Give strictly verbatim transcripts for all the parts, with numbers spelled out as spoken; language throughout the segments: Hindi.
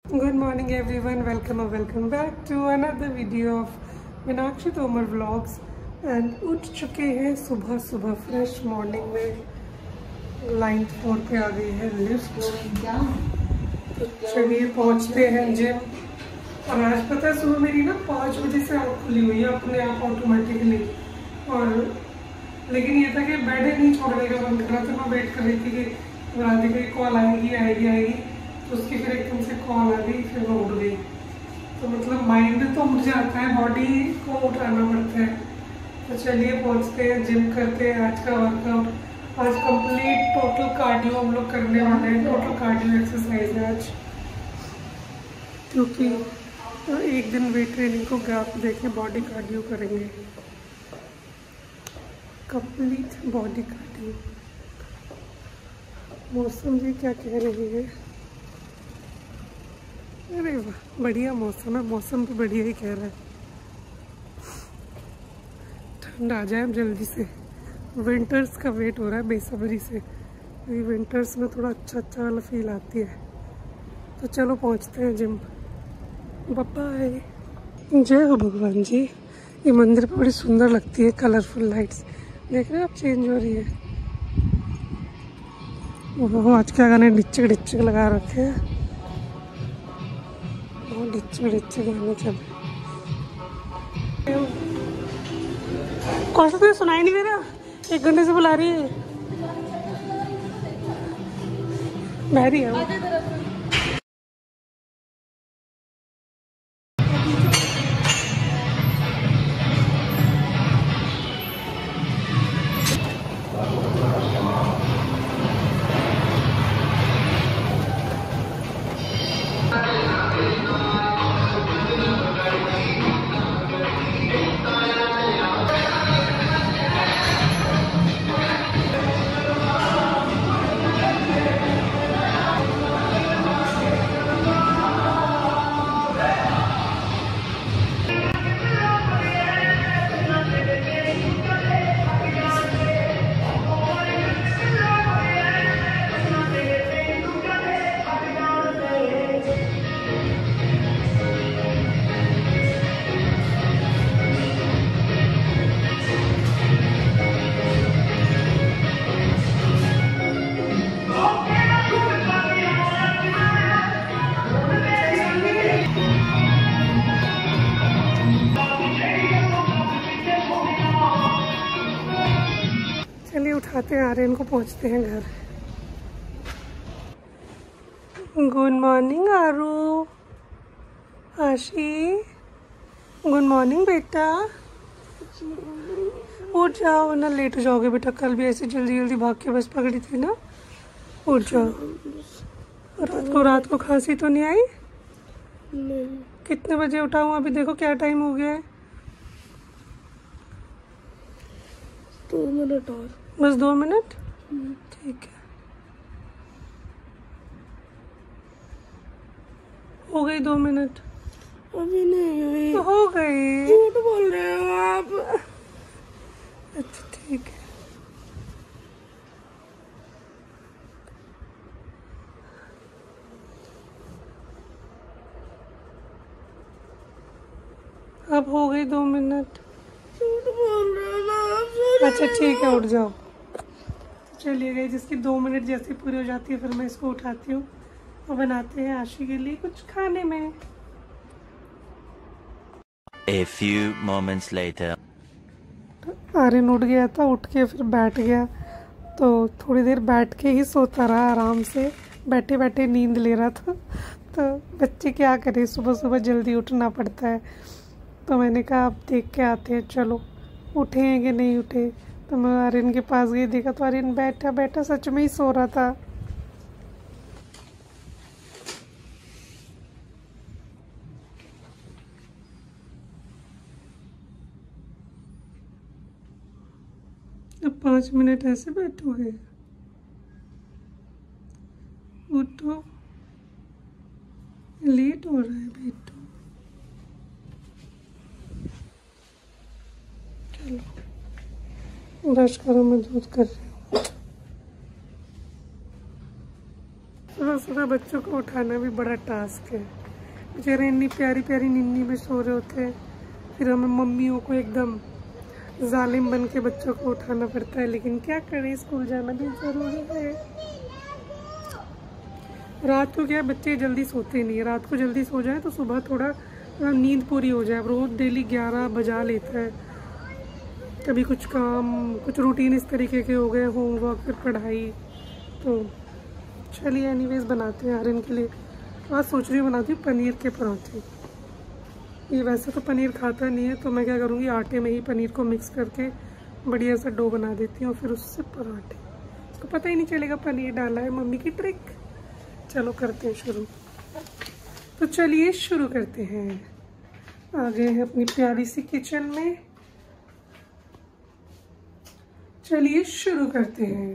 Good morning everyone, welcome or welcome back to another video of Meenakshi Tomar vlogs. And उठ चुके हैं सुबह सुबह फ्रेश मॉर्निंग में। लाइन फोर पे आ गई है लिफ्ट, तो चलिए पहुंचते हैं जिम। और आज पता है सुबह मेरी ना पाँच बजे से आँख खुली हुई है अपने आप ऑटोमेटिकली। और लेकिन ये था कि बेड नहीं छोड़ने का मन कर रहा था। मैं वेट कर रही थी कि राधिका की कॉल आएगी आएगी आएगी तो उसकी फिर एकदम से कॉल आ गई, फिर मैं उठ गई। तो मतलब माइंड तो उठ जाता है, बॉडी को उठाना पड़ता है। तो चलिए पहुंचते हैं, जिम करते हैं आज का वर्कआउट। आज कंप्लीट टोटल कार्डियो हम लोग करने वाले हैं। टोटल कार्डियो एक्सरसाइज है आज, क्योंकि एक दिन वेट ट्रेनिंग को गैप देके बॉडी कार्डियो करेंगे, कंप्लीट बॉडी कार्डियो। मौसम जी क्या कह रही है? अरे वाह, बढ़िया मौसम है। मौसम तो बढ़िया ही कह रहा है। ठंड आ जाए जल्दी से। विंटर्स का वेट हो रहा है बेसब्री से, क्योंकि विंटर्स में थोड़ा अच्छा अच्छा वाला फील आती है। तो चलो पहुंचते हैं जिम। बाय। जय हो भगवान जी। ये मंदिर पर बड़ी सुंदर लगती है, कलरफुल लाइट्स देख रहे हैं आप, चेंज हो रही है। ओहो, आज क्या गाने डिच्चक डिच्चक लगा रखे हैं। डिच्चक डिच्चक गाने चल। कौन सा तुझे सुनाई नहीं दे रहा? एक घंटे से बुला रही है, बहरी है वो। चलिए उठाते हैं आर्यन को, पहुंचते हैं घर। Good morning Aaru. Aashi, good morning बेटा। उठ जाओ वरना लेट हो जाओगे बेटा। कल भी ऐसे जल्दी जल्दी भाग के बस पकड़ी थी ना। उठ जाओ। रात को रात को खांसी तो नहीं आई? नहीं। कितने बजे उठा हूँ अभी? देखो क्या टाइम हो गया है। दो मिनट और, बस दो मिनट। ठीक है, हो गई दो मिनट। अभी नहीं हुई। तो हो गई। झूठ बोल रहे हो आप। अच्छा ठीक है। अब हो गई दो मिनट। झूठ बोल रहे हो आप। अच्छा ठीक है, उठ जाओ। चलिए गई, जिसकी दो मिनट जैसे पूरी हो जाती है फिर मैं इसको उठाती हूँ और बनाते हैं आशी के लिए कुछ खाने में। A few moments later. Aryan उठ गया था, उठ के फिर बैठ गया, तो थोड़ी देर बैठ के ही सोता रहा आराम से। बैठे बैठे नींद ले रहा था। तो बच्चे क्या करें, सुबह सुबह जल्दी उठना पड़ता है। तो मैंने कहा अब देख के आते हैं, चलो उठे हैं कि नहीं उठे। तो मैं आर्यन के पास गई, देखा तो आर्यन बैठा बैठा सच में ही सो रहा था। अब पाँच मिनट ऐसे बैठोगे? उठो, लेट हो रहा है, बैठो। चलो ब्रश करो, मैं दूध कर रही हूँ। सुबह सुबह बच्चों को उठाना भी बड़ा टास्क है। बेचारे इतनी प्यारी प्यारी नींद में सो रहे होते हैं, फिर हमें मम्मियों को एकदम जालिम बन के बच्चों को उठाना पड़ता है। लेकिन क्या करें, स्कूल जाना भी जरूरी है। रात को क्या बच्चे जल्दी सोते नहीं है, रात को जल्दी सो जाए तो सुबह थोड़ा नींद पूरी हो जाए। रोज़ डेली ग्यारह बजा लेता है, कभी कुछ काम, कुछ रूटीन इस तरीके के हो गए, होमवर्क फिर पढ़ाई। तो चलिए एनीवेज बनाते हैं आर्यन के लिए। आज सोच रही हूँ बनाती हूँ पनीर के पराठे। ये वैसे तो पनीर खाता नहीं है, तो मैं क्या करूँगी, आटे में ही पनीर को मिक्स करके बढ़िया सा डो बना देती हूँ, फिर उससे पराठे। उसको पता ही नहीं चलेगा पनीर डाला है, मम्मी की ट्रिक। चलो करते हैं शुरू। तो चलिए शुरू करते हैं। आ गए हैं अपनी प्यारी सी किचन में, चलिए शुरू करते हैं।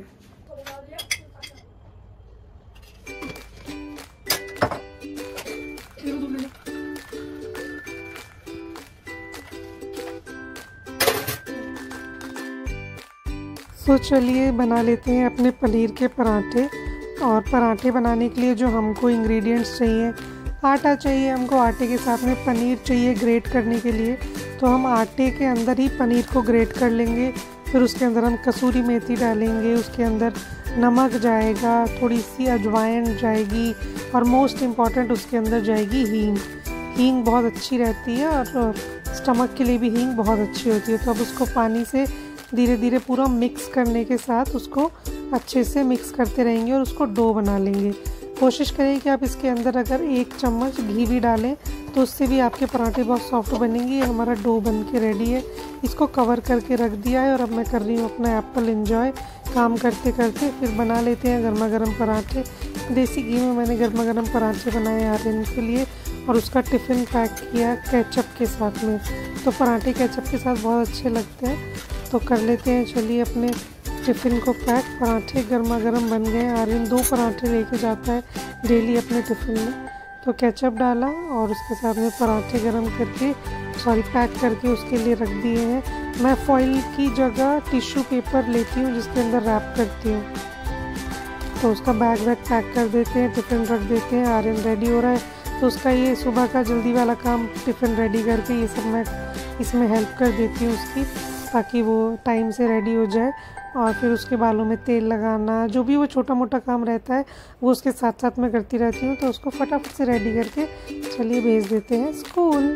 तो चलिए बना लेते हैं अपने पनीर के पराठे। और पराठे बनाने के लिए जो हमको इंग्रेडिएंट्स चाहिए, आटा चाहिए हमको, आटे के साथ में पनीर चाहिए ग्रेट करने के लिए। तो हम आटे के अंदर ही पनीर को ग्रेट कर लेंगे, फिर उसके अंदर हम कसूरी मेथी डालेंगे, उसके अंदर नमक जाएगा, थोड़ी सी अजवाइन जाएगी, और मोस्ट इम्पॉर्टेंट उसके अंदर जाएगी हींग। हींग बहुत अच्छी रहती है और स्टमक के लिए भी हींग बहुत अच्छी होती है। तो अब उसको पानी से धीरे धीरे पूरा मिक्स करने के साथ उसको अच्छे से मिक्स करते रहेंगे और उसको डो बना लेंगे। कोशिश करें कि आप इसके अंदर अगर एक चम्मच घी भी डालें तो उससे भी आपके पराठे बहुत सॉफ्ट बनेंगे। ये हमारा डो बन के रेडी है, इसको कवर करके रख दिया है और अब मैं कर रही हूँ अपना एप्पल एंजॉय। काम करते करते फिर बना लेते हैं गर्मा गर्म पराठे। देसी घी में मैंने गर्मा गर्म पराठे बनाए आर्यन के लिए और उसका टिफ़िन पैक किया केचप के साथ में। तो पराठे केचप के साथ बहुत अच्छे लगते हैं, तो कर लेते हैं। चलिए अपने टिफ़िन को पैक। पराठे गर्मा गर्म बन गए। आर्यन दो पराठे लेके जाता है डेली अपने टिफ़िन में। तो केचप डाला और उसके साथ में पराठे गरम करके सॉरी पैक करके उसके लिए रख दिए हैं। मैं फॉइल की जगह टिश्यू पेपर लेती हूँ जिसके अंदर रैप करती हूँ। तो उसका बैग वैग पैक कर देते हैं, टिफ़िन रख देते हैं। आर्यन रेडी हो रहा है, तो उसका ये सुबह का जल्दी वाला काम टिफ़िन रेडी करके ये सब मैं इसमें हेल्प कर देती हूँ उसकी, ताकि वो टाइम से रेडी हो जाए। और फिर उसके बालों में तेल लगाना, जो भी वो छोटा मोटा काम रहता है वो उसके साथ साथ मैं करती रहती हूँ। तो उसको फटाफट से रेडी करके चलिए भेज देते हैं स्कूल।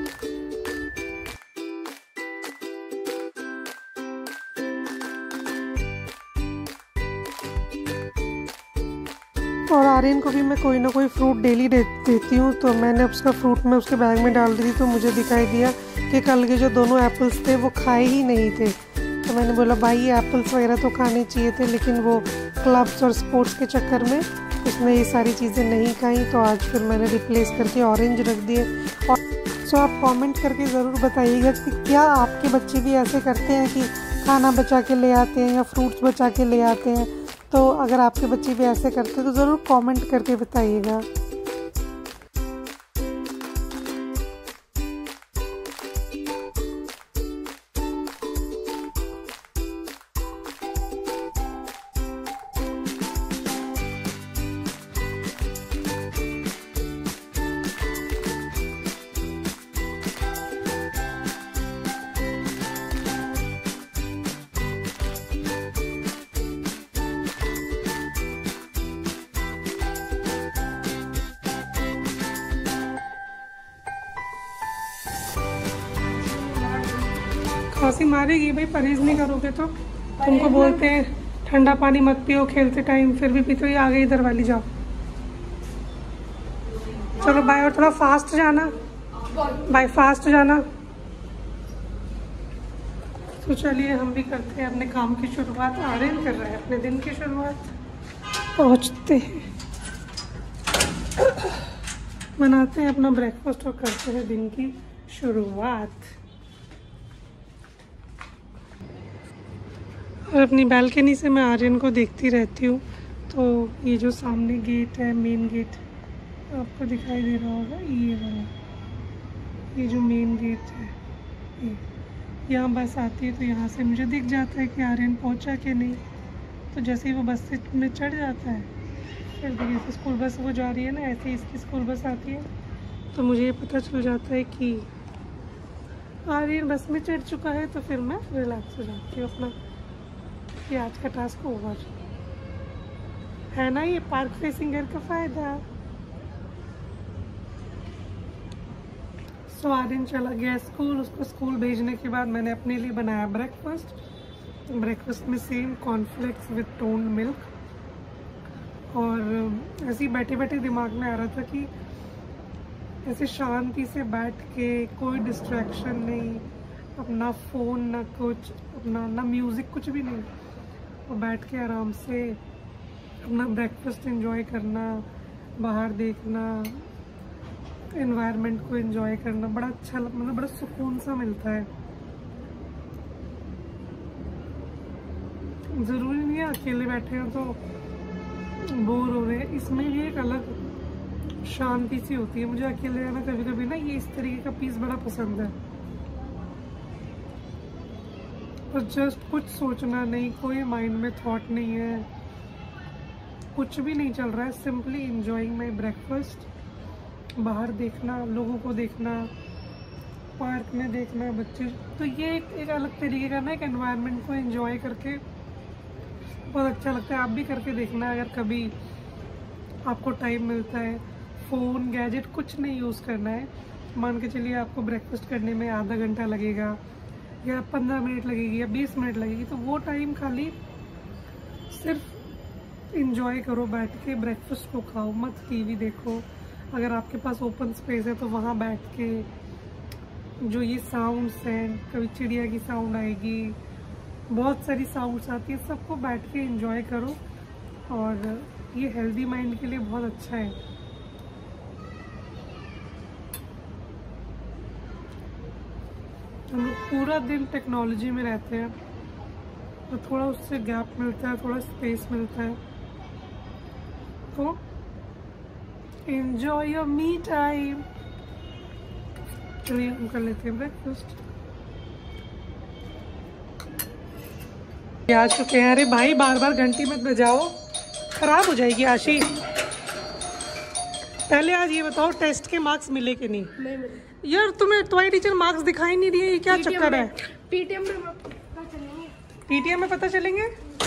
और आर्यन को भी मैं कोई ना कोई फ्रूट डेली दे, देती हूँ। तो मैंने उसका फ्रूट में उसके बैग में डाल दी थी, तो मुझे दिखाई दिया कि कल के जो दोनों एप्पल्स थे वो खाए ही नहीं थे। तो मैंने बोला भाई ये एप्पल्स वगैरह तो खाने चाहिए थे, लेकिन वो क्लब्स और स्पोर्ट्स के चक्कर में उसने ये सारी चीज़ें नहीं खाई। तो आज फिर मैंने रिप्लेस करके ऑरेंज रख दिए। और सो आप कमेंट करके ज़रूर बताइएगा कि क्या आपके बच्चे भी ऐसे करते हैं कि खाना बचा के ले आते हैं या फ्रूट्स बचा के ले आते हैं। तो अगर आपके बच्चे भी ऐसे करते हैं तो ज़रूर कमेंट करके बताइएगा। खांसी मारेगी भाई, परहेज नहीं करोगे तो। तुमको बोलते हैं ठंडा पानी मत पियो खेलते टाइम, फिर भी पीते। ही आ गई इधर वाली, जाओ चलो बाय। और थोड़ा फास्ट जाना बाय, फास्ट जाना। तो चलिए हम भी करते हैं अपने काम की शुरुआत। आर्यन कर रहे हैं अपने दिन की शुरुआत। पहुंचते हैं, बनाते हैं अपना ब्रेकफास्ट और करते हैं दिन की शुरुआत। और अपनी बालकनी से मैं आर्यन को देखती रहती हूँ। तो ये जो सामने गेट है, मेन गेट आपको दिखाई दे रहा होगा, ये वाला, ये जो मेन गेट है, ये यहाँ बस आती है। तो यहाँ से मुझे दिख जाता है कि आर्यन पहुँचा कि नहीं। तो जैसे ही वो बस से में चढ़ जाता है, फिर देखिए स्कूल बस वो जा रही है ना, ऐसे ही इसकी स्कूल बस आती है। तो मुझे ये पता चल जाता है कि आर्यन बस में चढ़ चुका है, तो फिर मैं रिलैक्स हो जाती हूँ अपना कि आज का टास्क ओवर है ना। ये पार्क फेसिंग घर का फ़ायदा। सो आर्यन चला गया स्कूल। उसको स्कूल भेजने के बाद मैंने अपने लिए बनाया ब्रेकफास्ट। ब्रेकफास्ट में same cornflakes with toned milk. और ऐसे ही बैठे बैठे दिमाग में आ रहा था कि ऐसे शांति से बैठ के, कोई डिस्ट्रैक्शन नहीं, अपना फ़ोन ना कुछ, अपना ना म्यूज़िक, कुछ भी नहीं, और बैठ के आराम से अपना ब्रेकफास्ट एंजॉय करना, बाहर देखना, एनवायरनमेंट को एंजॉय करना बड़ा अच्छा, मतलब बड़ा सुकून सा मिलता है। ज़रूरी नहीं है अकेले बैठे हो तो बोर हो रहे हैं, इसमें भी एक अलग शांति सी होती है। मुझे अकेले रहना कभी कभी ना ये इस तरीके का पीस बड़ा पसंद है। और जस्ट कुछ सोचना नहीं, कोई माइंड में थॉट नहीं है, कुछ भी नहीं चल रहा है, सिंपली एंजॉइंग माई ब्रेकफास्ट। बाहर देखना, लोगों को देखना, पार्क में देखना, बच्चे, तो ये एक, एक अलग तरीके का ना एक एनवायरनमेंट को एंजॉय करके बहुत अच्छा लगता है। आप भी करके देखना अगर कभी आपको टाइम मिलता है। फ़ोन, गैजेट कुछ नहीं यूज़ करना है। मान के चलिए आपको ब्रेकफास्ट करने में आधा घंटा लगेगा या पंद्रह मिनट लगेगी या बीस मिनट लगेगी, तो वो टाइम खाली सिर्फ इंजॉय करो, बैठ के ब्रेकफास्ट को खाओ, मत टीवी देखो। अगर आपके पास ओपन स्पेस है तो वहाँ बैठ के जो ये साउंड्स हैं, कभी चिड़िया की साउंड आएगी, बहुत सारी साउंड्स आती है, सबको बैठ के एंजॉय करो। और ये हेल्दी माइंड के लिए बहुत अच्छा है। हम लोग पूरा दिन टेक्नोलॉजी में रहते हैं, तो थोड़ा उससे गैप मिलता है, थोड़ा स्पेस मिलता है, तो एंजॉय योर मी टाइम। चलिए हम कर लेते हैं ब्रेकफास्ट। आ चुके हैं। अरे भाई बार बार घंटी मत बजाओ, खराब हो जाएगी आशी। पहले आज ये बताओ टेस्ट के मार्क्स मिले कि नहीं? नहीं मिले। यार तुम्हें तुम्हारी टीचर मार्क्स दिखाई नहीं दिए, ये क्या चक्कर है? पीटीएम में पता चलेंगे। पीटीएम में पता चलेंगे?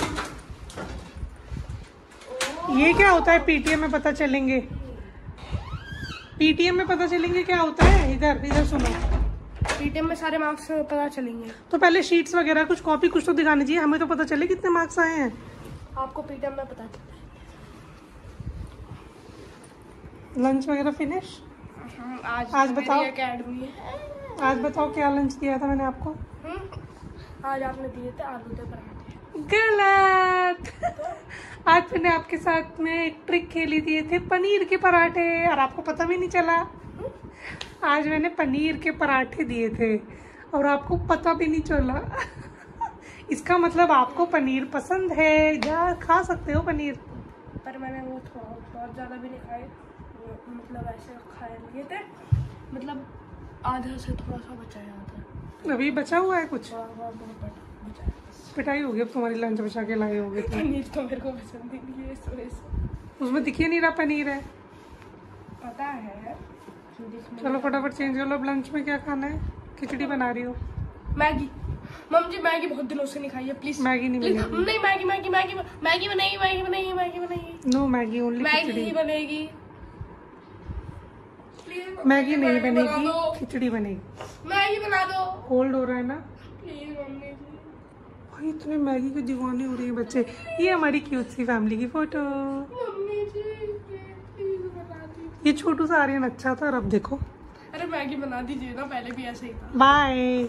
ये क्या होता है पीटीएम में पता चलेंगे? पीटीएम में पता चलेंगे क्या होता है? इधर इधर सुनो। पीटीएम में सारे मार्क्स पता चलेंगे। तो पहले शीट्स वगैरह कुछ कॉपी कुछ तो दिखानी चाहिए, हमें तो पता चले कितने मार्क्स आए हैं। आपको पीटीएम में पता चलता है। लंच वगैरह फिनिश? आज आज बताओ एकेडमी है। आज बताओ क्या लंच दिया था मैंने आपको? आज आपने दिए थे आलू के पराठे। गलत। आज मैंने आपके साथ में एक ट्रिक खेली, दिए थे पनीर के पराठे और आपको पता भी नहीं चला। आज मैंने पनीर के पराठे दिए थे और आपको पता भी नहीं चला। इसका मतलब आपको पनीर पसंद है, या खा सकते हो पनीर। पर मैंने वो थोड़ा बहुत ज़्यादा भी नहीं खाए, मतलब ऐसे खाए लिए थे, मतलब आधा से थोड़ा सा बचाया था। अभी बचा हुआ है कुछ? थोड़ा बहुत बचाया। पिटाई होगी अब तुम्हारी, लंच बचा के लाए होगे तो। पनीर तो मेरे को पसंद ही नहीं है, इस वजह से। उसमें दिख ही नहीं रहा पनीर है। पता है। चलो फटाफट चेंज कर लो। अब लंच में क्या खाना है? खिचड़ी बना रही हो? मैगी। मम्मी जी मैगी बहुत दिनों से नहीं खाई है, प्लीज। मैगी नहीं प्लीज बनेगी। नहीं, मैगी मैगी मैगी मैगी बनेगी, मैगी बनेगी, मैगी बनेगी। नो मैगी, ओनली मैगी खिचड़ी। ही बनेगी। मैगी नहीं बना बनेगी, दो। खिचड़ी बनेगी। मैगी बना दो कोल्ड हो रहा है ना प्लीज मम्मी जी। भाई, इतने मैगी के दीवाने हो रही है बच्चे। ये हमारी क्यूट सी फैमिली की फोटो। मम्मी जी प्लीज बना दीजिए। ये छोटू सा आर्यन अच्छा था और अब देखो। अरे मैगी बना दीजिए ना, पहले भी ऐसे ही था। बाय।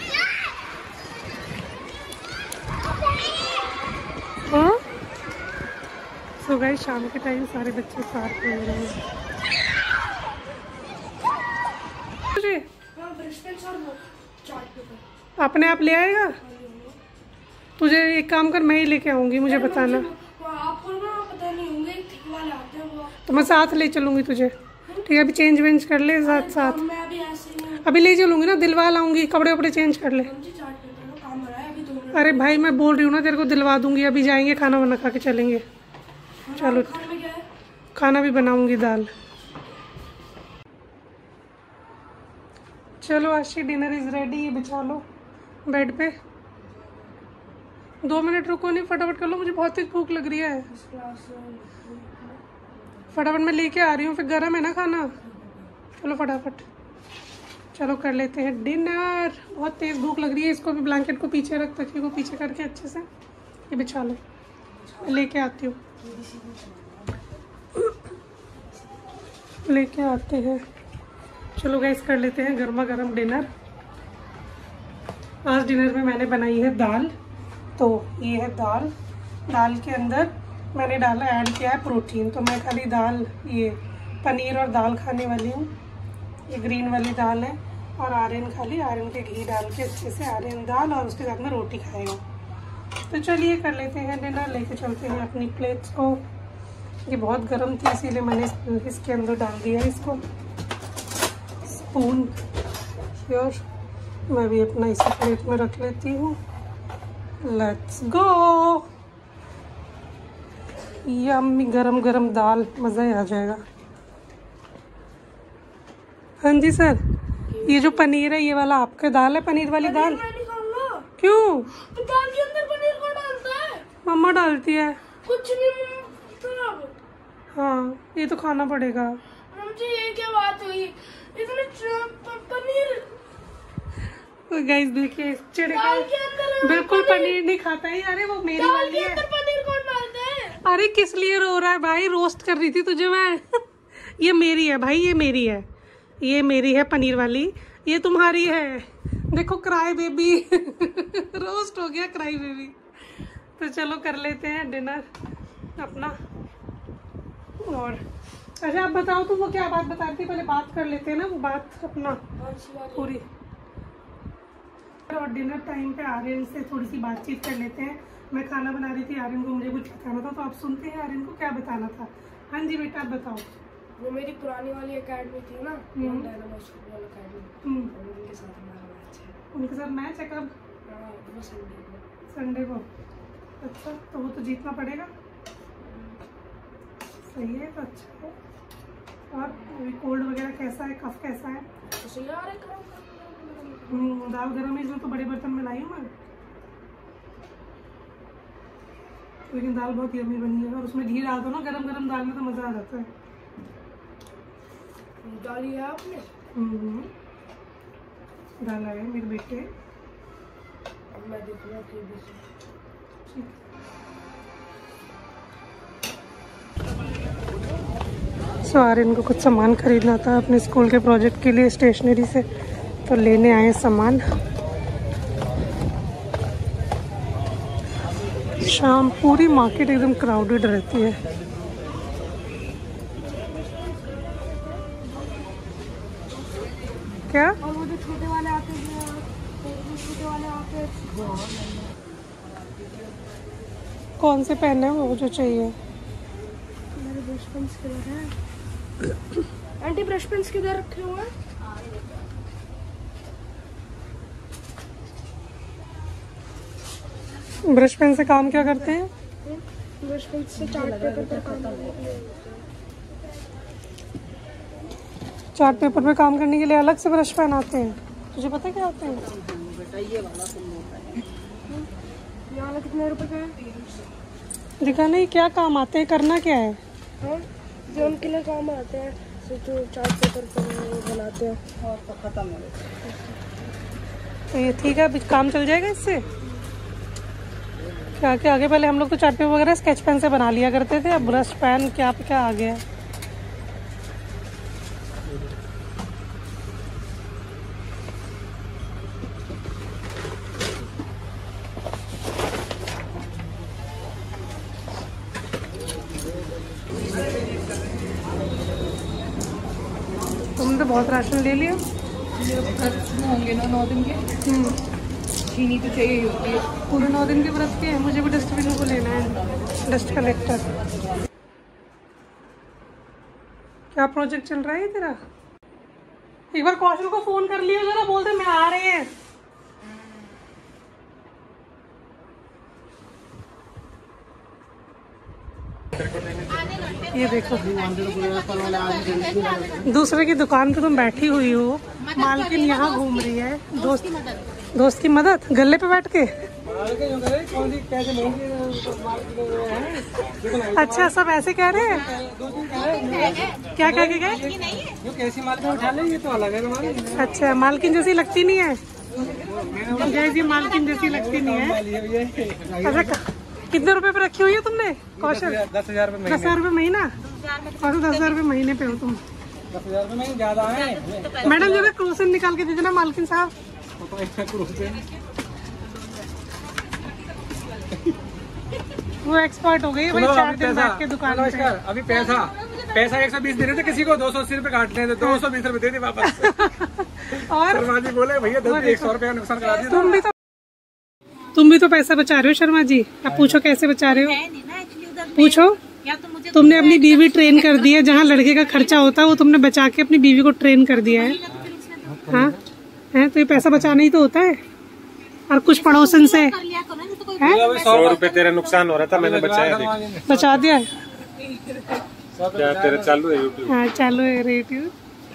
हाँ सो गाइस, शाम के टाइम सारे बच्चे पार्क में हो रहे हैं। तुझे अपने आप ले आएगा? तुझे एक काम कर, मैं ही लेके आऊंगी, मुझे बताना। आपको ना पता नहीं होंगे, ठीक वाले आते हैं वो। तो मैं साथ ले चलूंगी तुझे, ठीक है? अभी चेंज वेंज कर ले साथ साथ। मैं अभी ऐसे ही अभी ले चलूंगी ना, दिलवा लाऊंगी, कपड़े वपड़े चेंज कर ले। काम हो रहा है अभी दो। अरे भाई मैं बोल रही हूँ ना तेरे को, दिलवा दूंगी। अभी जाएंगे, खाना वाना खा के चलेंगे। चलो खाने में क्या है? खाना भी बनाऊंगी, दाल। चलो आशी, डिनर इज रेडी। बिछा लो बेड पे। दो मिनट रुको, नहीं फटाफट कर लो, मुझे बहुत ही भूख लग रही है। फटाफट मैं लेके आ रही हूँ, फिर गर्म है ना खाना। चलो फटाफट, चलो कर लेते हैं डिनर। बहुत तेज़ भूख लग रही है। इसको भी ब्लैंकेट को पीछे रख, तकिए को पीछे करके अच्छे से ये बिछा लो। मैं लेके आती हूँ, लेके आते हैं। चलो गाइस, कर लेते हैं गर्मा गर्म डिनर। आज डिनर में मैंने बनाई है दाल। तो ये है दाल। दाल के अंदर मैंने डाला, ऐड किया है प्रोटीन। तो मैं खाली दाल, ये पनीर और दाल खाने वाली हूँ। ये ग्रीन वाली दाल है। और आर्यन खाली, आर्यन के घी डाल के अच्छे से आर्यन दाल, और उसके साथ में रोटी खाएगा। तो चलिए कर लेते हैं डिनर। लेके चलते हैं अपनी प्लेट्स को। ये बहुत गर्म थी, इसीलिए मैंने इसके अंदर डाल दिया इसको। स्पून और मैं भी अपना इसी प्लेट में रख लेती हूँ। Let's go. यम्मी गरम गरम दाल, मज़ा ही आ जाएगा। हाँ जी सर, ये जो पनीर है ये वाला आपका दाल है, पनीर वाली दाल? मैं नहीं खाऊंगा। क्यों? तो दाल के अंदर पनीर कौन डालता है? मम्मा डालती है। कुछ नहीं खराब। हाँ, ये तो खाना पड़ेगा। मुझे ये क्या बात हुई? इसमें पनीर। गाइस देखिए, चिड़िया दाल के अंदर बिल्कुल पनीर नहीं खाता है। अरे वो मेरी दाल वाली के है। अंदर पनीर कौन डालता है? अरे किस लिए रो रहा है भाई? रोस्ट कर रही थी तुझे मैं। ये मेरी है भाई, ये मेरी है, ये मेरी है पनीर वाली, ये तुम्हारी है। देखो क्राई बेबी। रोस्ट हो गया क्राई बेबी। तो चलो कर लेते हैं डिनर अपना। और अच्छा आप बताओ, तुम वो क्या बात बता रही थी? पहले बात कर लेते हैं ना, वो बात अपना पूरी। और डिनर टाइम पे आर्यन से थोड़ी सी बातचीत कर लेते हैं। मैं खाना बना रही थी, आर्यन को मुझे कुछ बताना था, तो आप सुनते हैं आर्यन को क्या बताना था। हाँ जी बेटा, आप बताओ। वो मेरी पुरानी वाली एकेडमी थी ना, डायनामोस फुटबॉल एकेडमी, उनके साथ हमारा मैच है। उनके साथ मैच है? कब? वो संडे को। संडे को। अच्छा, तो वो तो जीतना पड़ेगा। सही है, तो अच्छा है। और कोल्ड वगैरह कैसा है, कफ कैसा है? तो यार है करो दाल गर्म है, इसमें तो बड़े बर्तन में लाई हूँ मैं। लेकिन दाल बहुत यम्मी बनी है। और उसमें घी डाल दो ना गरम गरम दाल में, तो मज़ा आ जाता है। डाली है आपने? हम्म, डाला है मेरे बेटे। अब मैं देखूंगा कि सो आर्यन को कुछ सामान खरीदना था अपने स्कूल के प्रोजेक्ट के लिए स्टेशनरी से, तो लेने आए सामान। शाम पूरी मार्केट एकदम क्राउडेड रहती है। क्या? और वो जो छोटे वाले आते हैं, वो छोटे वाले आते हैं। कौन से पेन है वो जो चाहिए? मेरे ब्रश पेन्स किधर हैं? आंटी ब्रश पेन्स किधर रखे हुए हैं? ब्रश पेन से काम क्या करते हैं? ब्रश पेन से चार्ट पेपर पर काम करते हैं। चार्ट पेपर पे काम करने के लिए अलग से ब्रश पेन आते हैं? तुझे पता क्या आते हैं? ये वाला कितने रुपए का है? दिखा नहीं, क्या काम आते हैं, करना क्या है? हाँ, जो उनके लिए काम आते हैं, जो चार्ट पेपर पर बनाते हैं। खत्म हो गया। तो ये ठीक है, अभी काम चल जाएगा इससे। क्या क्या आगे? पहले हम लोग तो चार्ट पेपर वगैरह स्केच पेन से बना लिया करते थे, अब ब्रश पेन क्या क्या आ गया है। तुमने तो बहुत राशन ले लिया। होंगे ना नौ दिन के। चीनी तो चाहिए होती है। पूरे नौ दिन के व्रत के हैं। मुझे भी डस्टबिन को लेना है, डस्ट कलेक्टर। क्या प्रोजेक्ट चल रहा है तेरा? एक बार कौशल को फोन कर लिया जरा, बोलते मैं आ रहे हैं। आधे घंटे ये देखो, दूसरे की दुकान पे तुम बैठी हुई हो, मालकिन यहाँ घूम रही है। दोस्त दोस्त की मदद, गले पे बैठ के। अच्छा, सब ऐसे कह रहे हैं। क्या कह के गए? जो कैसी मालकिन उठा ले, ये तो अलग है तुम्हारी। अच्छा, मालकिन जैसी लगती नहीं है। जैसी मालकिन जैसी लगती नहीं है। अच्छा, कितने रुपए पे रखी हुई है तुमने कौशल? दस हजार रूपए दस हजार रूपए महीना। और दस हजार रूपए महीने पे हो तुम। दस हजार रूपए महीने ज्यादा है। मैडम जरा क्रोसिन निकाल के दीजिए ना मालकिन साहब। वो एक्सपर्ट हो गई है भाई, चार दिन बैठ के दुकान पे। अभी पैसा पैसा एक सौ बीस दे रहे थे किसी को, दो सौ अस्सी रूपए काट रहे थे, दो सौ बीस रूपए दे दे वापस। और शर्मा जी बोले भैया एक सौ रूपये का नुकसान करा दिया। तुम भी तो तुम भी तो पैसा बचा रहे हो शर्मा जी। अब पूछो कैसे बचा रहे हो, पूछो। तुमने अपनी बीवी ट्रेन कर दी है, जहाँ लड़के का खर्चा होता है वो तुमने बचा के अपनी बीवी को ट्रेन कर दिया है। हाँ है, तो ये पैसा बचाना ही तो होता है। और कुछ पड़ोसन से सौ रुपए तेरा नुकसान हो रहा था, मैंने बचाया, बचा दिया। क्या तेरा चालू है यूट्यूब? हाँ चालू है यूट्यूब।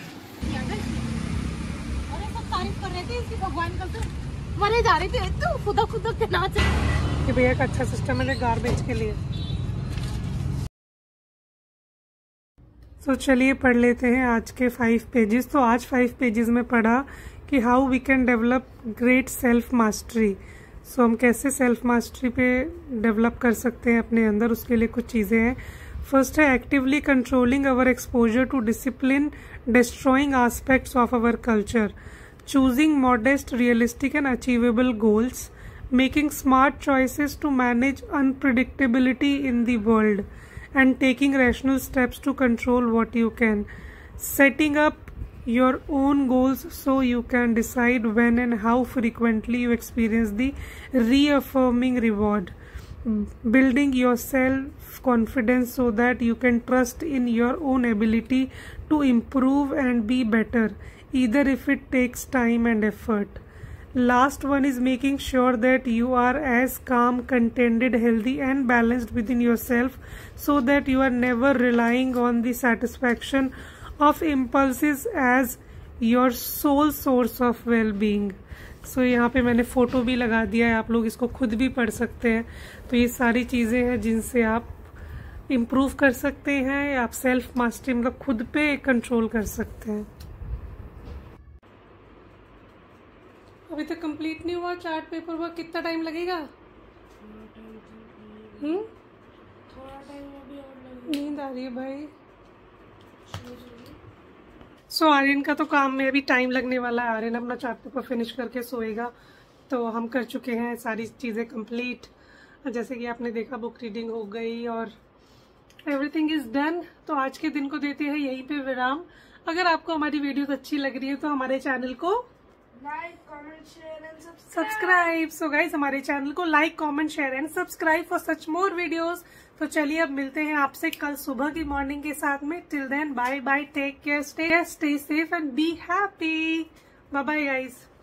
मरे जा रही थी तू खुदा खुदा के नाच। ये भैया का अच्छा सिस्टम है गार्बेज के लिए। तो चलिए पढ़ लेते हैं आज के फाइव पेजेस। तो आज फाइव पेजेस में पढ़ा कि how we can develop great self mastery. So हम कैसे सेल्फ मास्टरी पे डेवलप कर सकते हैं अपने अंदर, उसके लिए कुछ चीज़ें हैं। फर्स्ट है actively controlling our exposure to discipline destroying aspects of our culture, choosing modest, realistic and achievable goals, making smart choices to manage unpredictability in the world, and taking rational steps to control what you can, setting up your own goals so you can decide when and how frequently you experience the reaffirming reward, building your self confidence so that you can trust in your own ability to improve and be better, either if it takes time and effort. Last one is making sure that you are as calm, contented, healthy and balanced within yourself so that you are never relying on the satisfaction of impulses as your sole source of well-being. So यहाँ पे मैंने फोटो भी लगा दिया है, आप लोग इसको खुद भी पढ़ सकते हैं। तो ये सारी चीज़ें हैं जिनसे आप इम्प्रूव कर सकते हैं, आप सेल्फ मास्टरी मतलब खुद पे कंट्रोल कर सकते हैं। अभी तक कंप्लीट नहीं हुआ चार्ट पेपर वर्क, कितना टाइम लगेगा? हम्म थोड़ा टाइम अभी और लगेगा। नींद आ रही है भाई। सो so, आर्यन का तो काम में अभी टाइम लगने वाला है। आर्यन अपना चार्ट पेपर फिनिश करके सोएगा। तो हम कर चुके हैं सारी चीज़ें कंप्लीट, जैसे कि आपने देखा बुक रीडिंग हो गई और एवरीथिंग इज डन। तो आज के दिन को देते हैं यहीं पे विराम। अगर आपको हमारी वीडियोस अच्छी लग रही है तो हमारे चैनल को like comment share and subscribe. So guys हमारे चैनल को like comment share and subscribe for such more videos. तो चलिए अब मिलते हैं आपसे कल सुबह की मॉर्निंग के साथ में। Till then bye bye, take care, stay stay safe and be happy. Bye bye guys.